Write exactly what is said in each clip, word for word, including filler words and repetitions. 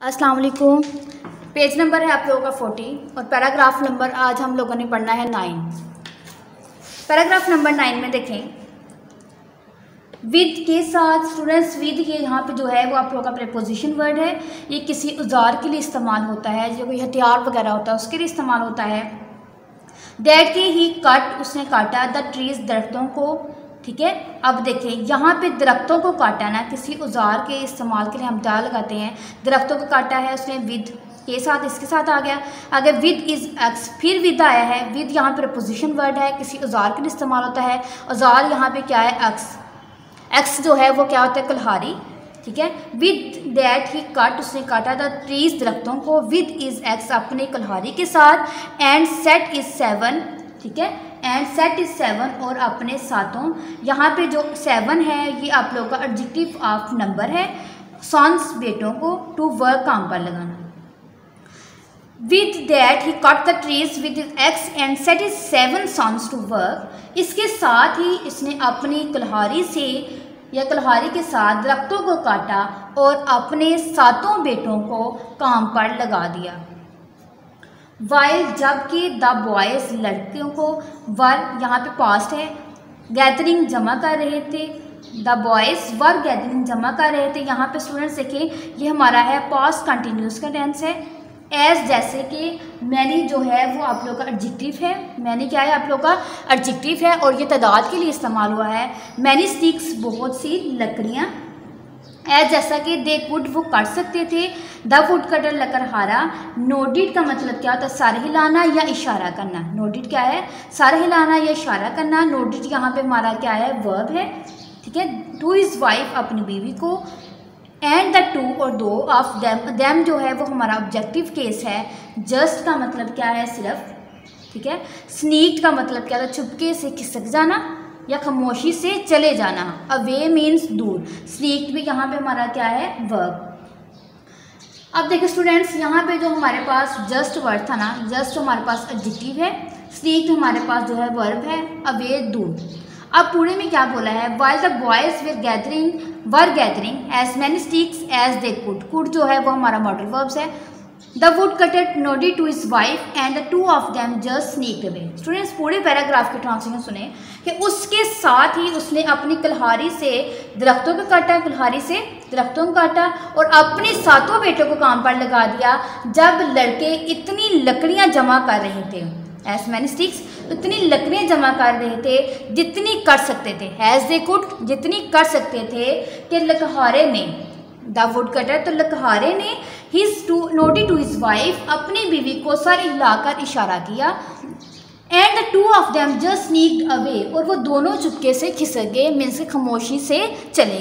अस्सलाम वालेकुम। Page number है आप लोगों का फोर्टी और पैराग्राफ नंबर आज हम लोगों ने पढ़ना है नाइन। पैराग्राफ नंबर नाइन में देखें, विद के साथ स्टूडेंट्स, विद के यहाँ पे जो है वो आप लोगों का प्रीपोजिशन वर्ड है। ये किसी औजार के लिए इस्तेमाल होता है, जो कोई हथियार वगैरह होता है उसके लिए इस्तेमाल होता है। दैट के ही कट, उसने काटा, द ट्रीज, दरख्तों को। ठीक है, अब देखें यहाँ पे दरख्तों को काटा ना, किसी औजार के इस्तेमाल के लिए हम दा लगाते हैं। दरख्तों को काटा है उसने, विद के साथ, इसके साथ आ गया। आगे विद इज़ एक्स, फिर विद आया है। विद यहाँ पे प्रपोजिशन वर्ड है, किसी औजार के लिए इस्तेमाल होता है। औजार यहाँ पे क्या है? एक्स। एक्स जो है वो क्या होता है? कुल्हाड़ी। ठीक है, विद दैट ही कट, उसने काटा था ट्रीज, दरख्तों को। विद इज़ एक्स, अपने कुल्हाड़ी के साथ। And set is seven. ठीक है, एंड सेट इज सेवन, और अपने सातों। यहाँ पे जो सेवन है ये आप लोगों का एडजेक्टिव ऑफ नंबर है। सॉन्स, बेटों को। टू वर्क, काम पर लगाना। With that he cut the trees with axe and set is seven sons to work. इसके साथ ही इसने अपनी कुल्हाड़ी से या कुल्हाड़ी के साथ दरख्तों को काटा और अपने सातों बेटों को काम पर लगा दिया। वाइल, जबकि, द बॉयज़, लड़कियों को। वर यहाँ पे पास्ट है, गैदरिंग जमा कर रहे थे। द बॉयज़ वर गैदरिंग जमा कर रहे थे। यहाँ पे स्टूडेंट्स देखें, ये हमारा है पास्ट कंटिन्यूस का टेंस है। एज, जैसे कि। मैनी जो है वो आप लोगों का एडजेक्टिव है। मैनी क्या है? आप लोगों का एडजेक्टिव है और ये तादाद के लिए इस्तेमाल हुआ है। मैनी स्टिक्स, बहुत सी लकड़ियाँ। एज, जैसा कि, दे कुड, वो कर सकते थे। द वुड कटर, लकड़हारा। नोडिड का मतलब क्या होता है? सर हिलाना या इशारा करना। नोडिड क्या है? सर हिलाना या इशारा करना। नोडिड यहाँ पे हमारा क्या है? वर्ब है। ठीक है, टू इज़ वाइफ, अपनी बीवी को। एंड द टू, और दो, ऑफ देम, देम जो है वो हमारा ऑब्जेक्टिव केस है। जस्ट का मतलब क्या है? सिर्फ। ठीक है, स्नीक्ड का मतलब क्या था? छुपके से खिसक जाना या खामोशी से चले जाना। अवे मीन्स दूर। स्नीक्ड भी यहाँ पे हमारा क्या है? वर्ब। अब देखिए स्टूडेंट्स, यहाँ पे जो हमारे पास जस्ट वर्ड था ना, जस्ट हमारे पास एडजेक्टिव है, स्नीक्ड हमारे पास जो है वर्ब है, अवे दूर। अब पूरे में क्या बोला है? While the boys were gathering were gathering as many sticks as they could. Could जो है वो हमारा मॉडल वर्ब्स है। The wood cutter nodded to his wife and the two of them just sneaked away. Students पूरे paragraph के translation सुने कि उसके साथ ही उसने अपनी कुल्हाड़ी से दरख्तों को काटा, कुल्हाड़ी से दरख्तों को काटा और अपने सातों बेटों को काम पर लगा दिया। जब लड़के इतनी लकड़ियां जमा कर रहे थे, एज मैनी स्टिक्स, इतनी लकड़ियां जमा कर रहे थे जितनी कर सकते थे। एज दे कुड, जितनी कर सकते थे, कि लकहारे ने, द वुड कटर, तो लकहारे ने, his two noted to his wife, अपनी बीवी को सर हिलाकर इशारा किया। And the two of them just sneaked away, और वो दोनों चुपके से खिसक गए, मीन्स खामोशी से चले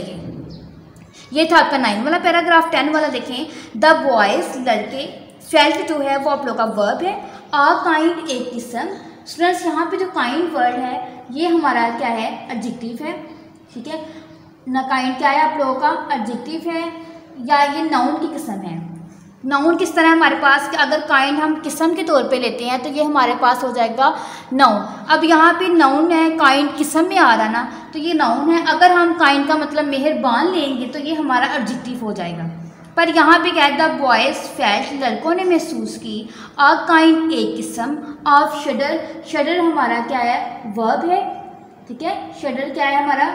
गए। ये था आपका नाइन वाला पैराग्राफ। टेन वाला देखें, द बॉयज़, लड़के। फेल्ट जो है वो आप लोग का वर्ब है। आ काइंड, एक किस्म। स्टूडेंट्स यहाँ पे जो काइंड वर्ड है ये हमारा क्या है? एडजेक्टिव है। ठीक है, ना काइंड क्या है? आप लोगों का एडजेक्टिव है या ये नाउन की किस्म है। नाउन किस तरह हमारे पास कि अगर काइंड हम किस्म के तौर पे लेते हैं तो ये हमारे पास हो जाएगा नाउन। अब यहाँ पे नाउन है, काइंड किस्म में आ रहा ना, तो ये नाउन है। अगर हम काइंड का मतलब मेहरबान लेंगे तो ये हमारा एडजेक्टिव हो जाएगा। पर यहाँ पे क्या है? द बॉयज़ फेल्ट, लड़कों ने महसूस की। अ काइंड, एक किस्म। ऑफ शडर, शडर हमारा क्या है? वर्ब है। ठीक है, शडर क्या है हमारा?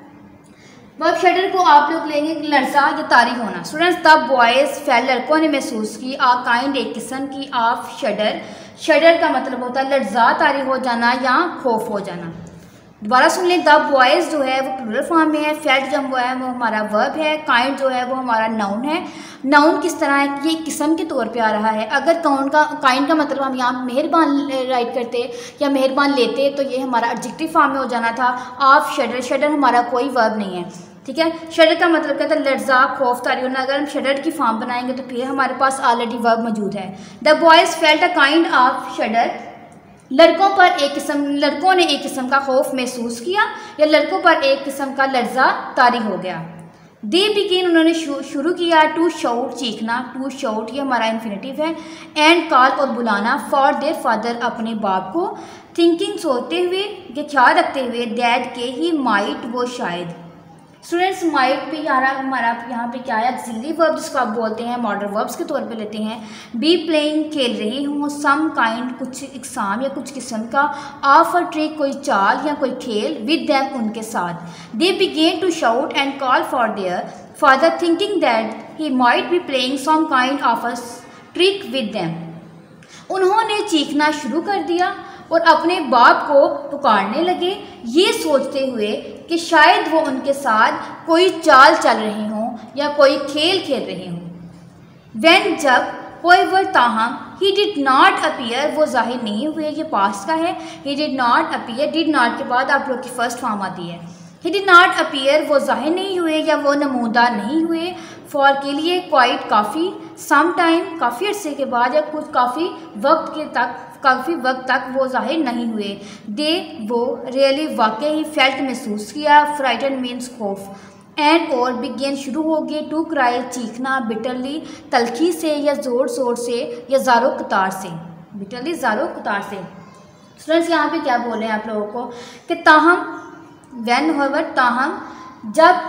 वर्ब। शडर को आप लोग लेंगे लर्जा या तारी होना। स्टूडेंट्स, द बॉयज़ फेल्ट, लड़कों ने महसूस की। अ काइंड, एक किस्म की। ऑफ शडर, शडर का मतलब होता है लर्जा, तारी हो जाना या खौफ हो जाना। दोबारा सुन लें, द बॉयज़ जो है वो प्लूरल फॉर्म में है। फेल्ट जो है वो हमारा वर्ब है। काइंड जो है वो हमारा नाउन है। नाउन किस तरह है? ये किस्म के तौर पे आ रहा है। अगर काउंट का काइंड का मतलब हम यहाँ मेहरबान राइट करते या मेहरबान लेते तो ये हमारा एडजेक्टिव फॉर्म में हो जाना था। ऑफ शडर, शडर हमारा कोई वर्ब नहीं है। ठीक है, शडर का मतलब क्या था? लर्जा, खौफ, तारी होना। अगर हम शडर की फॉर्म बनाएंगे तो फिर हमारे पास ऑलरेडी वर्ब मौजूद है। The boys felt a kind of shudder, लड़कों पर एक किस्म, लड़कों ने एक किस्म का खौफ महसूस किया या लड़कों पर एक किस्म का लर्जा तारी हो गया। दे बिगिन, उन्होंने शुरू किया। टू शाउट, चीखना। टू शाउट ये हमारा इन्फिनेटिव है। एंड कॉल, और बुलाना। फॉर देयर फादर, अपने बाप को। थिंकिंग, सोचते हुए, ये ख्याल रखते हुए। दैट के, ही माइट, वो शायद। स्टूडेंट्स माइट पे यार हमारा यहाँ पे क्या है, ऑक्सिलरी वर्ब जिसको आप बोलते हैं मॉडर्न वर्ब्स के तौर पे लेते हैं। बी प्लेइंग खेल रही हूँ, सम काइंड कुछ इकसाम या कुछ किस्म का, ऑफ अ ट्रिक कोई चाल या कोई खेल, विद दैम उनके साथ। They began to shout and call for their father thinking that he might be playing some kind of a trick with them. उन्होंने चीखना शुरू कर दिया और अपने बाप को पुकारने लगे, ये सोचते हुए कि शायद वो उनके साथ कोई चाल चल रहे हों या कोई खेल खेल रहे हों। वैन जब कोई वर ताहम, ही डिड नॉट अपीयर, वो जाहिर नहीं हुए, ये पास्ट का है। He did not appear, did not के बाद आप लोग की फर्स्ट फॉर्म आती है। ही डिड नॉट अपीयर, वो जाहिर नहीं हुए या वो नमूदार नहीं हुए। फॉर के लिए, क्वाइट काफ़ी, सम टाइम काफ़ी अरसे के बाद या कुछ काफ़ी वक्त के तक काफ़ी वक्त तक वो जाहिर नहीं हुए। दे वो रियली वाकई फेल्ट महसूस किया, फ्राइटन मीन्स खौफ, एंड और बिगेन शुरू हो गए, टू क्राई चीखना, बिटरली तलखी से या ज़ोर ज़ोर से या ज़ारो कतार से, बिटरली ज़ारो कतार से। स्टूडेंट्स यहाँ पे क्या बोल रहे हैं आप लोगों को कि ताहम, वैन होवर ताहम, जब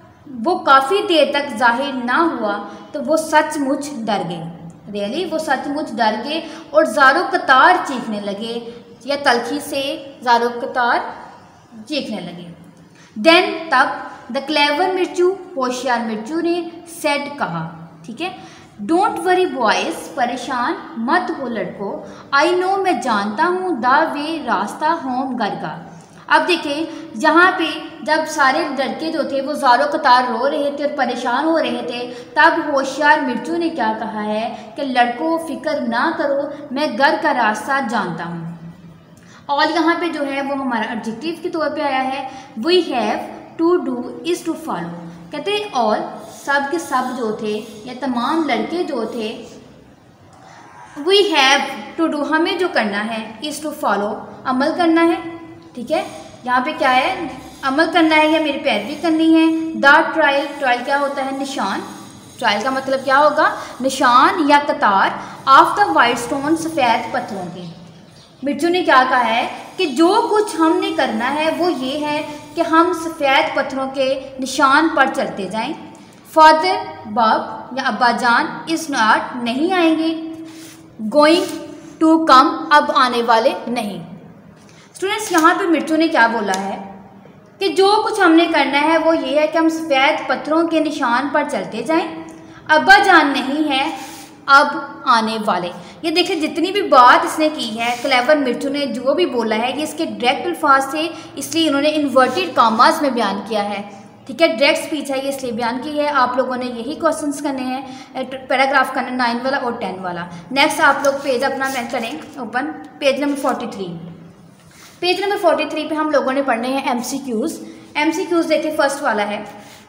वो काफ़ी देर तक जाहिर ना हुआ तो वो सचमुच डर गए, रियली वो सचमुच डर गए और ज़ारो कतार चीखने लगे या तलखी से ज़ारो कतार चीखने लगे। देन तब द क्लेवर मिर्चू, होशियार मिर्चू ने, सेड कहा, ठीक है, डोंट वरी बॉयज़, परेशान मत हो लड़कों, आई नो मैं जानता हूँ, द वे रास्ता होम घर का। अब देखें यहाँ पे जब सारे लड़के जो थे वो ज़ारो कतार रो रहे थे और परेशान हो रहे थे, तब होशियार मिर्चू ने क्या कहा है कि लड़कों फ़िक्र ना करो, मैं घर का रास्ता जानता हूँ। और यहाँ पे जो है वो हमारा एडजेक्टिव के तौर पे आया है। We have to do is to follow, कहते हैं और सब के सब जो थे या तमाम लड़के जो थे, वी हैव टू डू, हमें जो करना है, इज़ टू फॉलो, अमल करना है, ठीक है। यहाँ पे क्या है, अमल करना है या मेरी पैरवी करनी है। द ट्रायल, ट्रायल क्या होता है, निशान, ट्रायल का मतलब क्या होगा, निशान या कतार, ऑफ द वाइट स्टोन, सफ़ेद पत्थरों के। मिर्चू ने क्या कहा है कि जो कुछ हमने करना है वो ये है कि हम सफ़ेद पत्थरों के निशान पर चलते जाएं। फादर, बाप या अब्बा जान, इज़ नॉट, नहीं आएंगे, गोइंग टू कम, अब आने वाले नहीं। स्टूडेंट्स यहाँ पे मिर्चू ने क्या बोला है कि जो कुछ हमने करना है वो ये है कि हम सफ़ेद पत्थरों के निशान पर चलते जाएं, अब्बा जान नहीं है, अब आने वाले। ये देखिए जितनी भी बात इसने की है, क्लेवर मिर्चू ने जो भी बोला है ये इसके डायरेक्ट अल्फाज थे, इसलिए इन्होंने इन्वर्टेड कामास में बयान किया है, ठीक है। डायरेक्ट स्पीच है ये इसलिए बयान की है। आप लोगों ने यही क्वेश्चंस करने हैं, पैराग्राफ करना नाइन वाला और टेन वाला। नेक्स्ट आप लोग पेज अपना मैं करें open, page number forty three. Page number forty three पे हम लोगों ने पढ़ने हैं एमसीक्यूज। एमसीक्यूज देखिए फर्स्ट वाला है,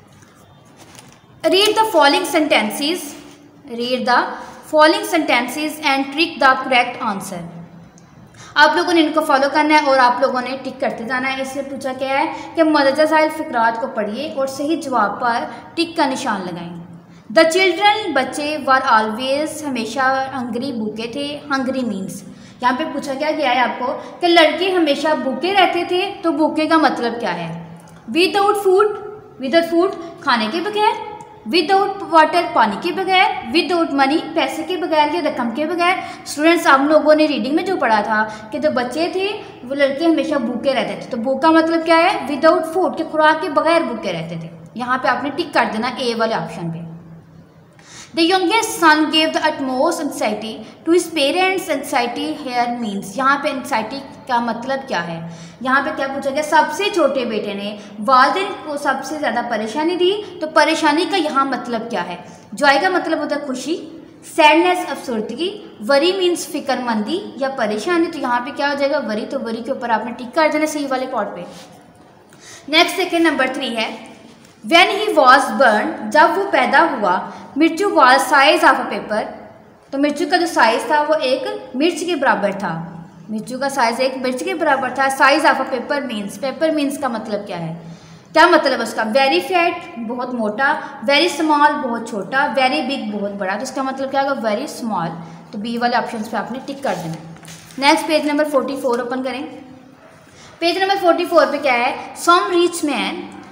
read the following sentences, read the following sentences and trick the correct answer. आप लोगों ने इनको फॉलो करना है और आप लोगों ने टिक करते जाना है। इससे पूछा क्या है कि मदरजा ज़ाइल फ़िक्रात को पढ़िए और सही जवाब पर टिक का निशान लगाएं। द चिल्ड्रन, बच्चे, वर ऑलवेज, हमेशा हंगरी, भूखे थे, हंगरी मीन्स। यहाँ पे पूछा क्या गया है आपको कि लड़के हमेशा भूखे रहते थे, तो भूखे का मतलब क्या है, विदाउट फूड, विदाउट फूड खाने के बगैर, विदाउट वाटर पानी के बगैर, विदाउट मनी पैसे के बगैर या रकम के बगैर। स्टूडेंट्स आप लोगों ने रीडिंग में जो पढ़ा था कि जो बच्चे थे वो लड़के हमेशा भूखे रहते थे, तो भूखा मतलब क्या है, विदाउट फूड, के खुराक के बगैर भूखे रहते थे। यहाँ पे आपने टिक कर देना ए वाले ऑप्शन पे। The youngest son gave the utmost anxiety to his parents. Anxiety here means, यहाँ पे anxiety का मतलब क्या है, यहाँ पे क्या पूछा गया, सबसे छोटे बेटे ने वालिदैन को सबसे ज़्यादा परेशानी दी, तो परेशानी का यहाँ मतलब क्या है, जॉय का मतलब होता है खुशी, सैडनेस अफसुर्दगी, वरी मीन्स फिक्रमंदी या परेशानी, तो यहाँ पे क्या हो जाएगा वरी, तो वरी के ऊपर आपने टिक कर देना सही वाले पॉट पे। नेक्स्ट सेकेंड नंबर थ्री है, When he was born, जब वो पैदा हुआ, Mirchu was size of a pepper, तो मिर्चू का जो साइज़ था वो एक मिर्च के बराबर था, मिर्चू का साइज़ एक मिर्च के बराबर था। Size of a pepper means, pepper means का मतलब क्या है, क्या मतलब उसका, वेरी फैट बहुत मोटा, वेरी स्मॉल बहुत छोटा, वेरी बिग बहुत बड़ा, तो इसका मतलब क्या होगा वेरी स्मॉल, तो बी वाले ऑप्शन पे आपने टिक कर देना। Next page number forty four open करें। पेज नंबर फोर्टी फोर पे क्या है, some rich man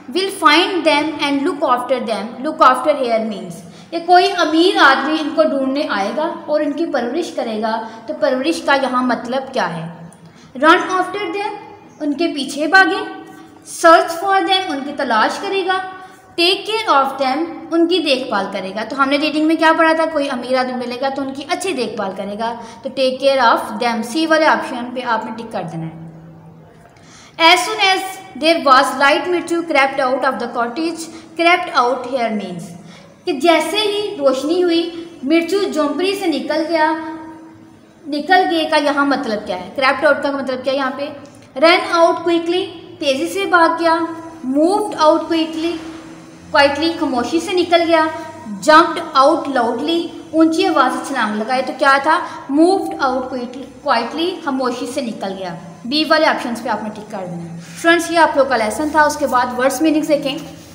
will find them and look after them. Look after here means ये कोई अमीर आदमी इनको ढूंढने आएगा और इनकी परवरिश करेगा। तो परवरिश का यहाँ मतलब क्या है? रन आफ्टर देम, उनके पीछे भागे। सर्च फॉर देम, उनकी तलाश करेगा। टेक केयर ऑफ देम, उनकी देखभाल करेगा। तो हमने रीडिंग में क्या पढ़ा था? कोई अमीर आदमी मिलेगा तो उनकी अच्छी देखभाल करेगा। तो take care of them, C वाले ऑप्शन पे आपने टिक कर देना है। As soon as there was light, मिर्चू crept out of the cottage। crept out here means कि जैसे ही रोशनी हुई मिर्चू झोंपड़ी से निकल गया। निकल गए का यहाँ मतलब क्या है? crept out का मतलब क्या है यहाँ पे? ran out quickly, तेज़ी से भाग गया। moved out quickly, क्वाइटली खामोशी से निकल गया। जम्प्ड आउट लाउडली, ऊंची आवाज़ से छलांग लगाए। तो क्या था? मूव्ड आउट क्वाइटली, खामोशी से निकल गया। बी वाले ऑप्शंस पे आपने टिक कर देना। फ्रेंड्स, ये आप लोग का लेसन था। उसके बाद वर्ड्स मीनिंग्स देखें।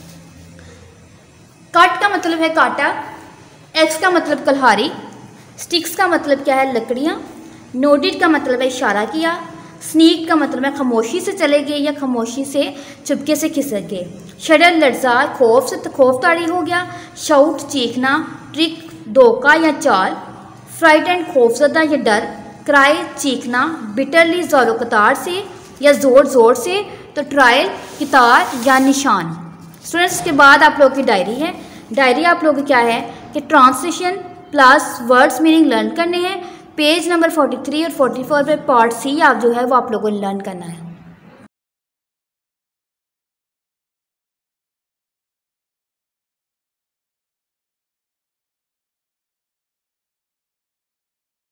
कट का मतलब है काटा। एक्स का मतलब कल्हारी। स्टिक्स का मतलब क्या है? लकड़ियाँ। नोडिड का मतलब है इशारा किया। स्नीक का मतलब है खामोशी से चले गए या खामोशी से चुपके से खिसक गए। शडर लर्जा, खौफ से खौफ ताड़ी हो गया। शाउट चीखना। ट्रिक धोखा या चाल। फ्राइटेंड खौफजदा या डर। क्राई चीखना। बिटरली ज़ोरो कतार से या ज़ोर ज़ोर से। तो ट्रायल कितार या निशान। स्टूडेंट्स, के बाद आप लोग की डायरी है। डायरी आप लोग की क्या है कि translation plus words meaning learn करने हैं। पेज नंबर तैंतालीस और चौवालीस पे पार्ट सी आप जो है वो आप लोगों को लर्न करना है।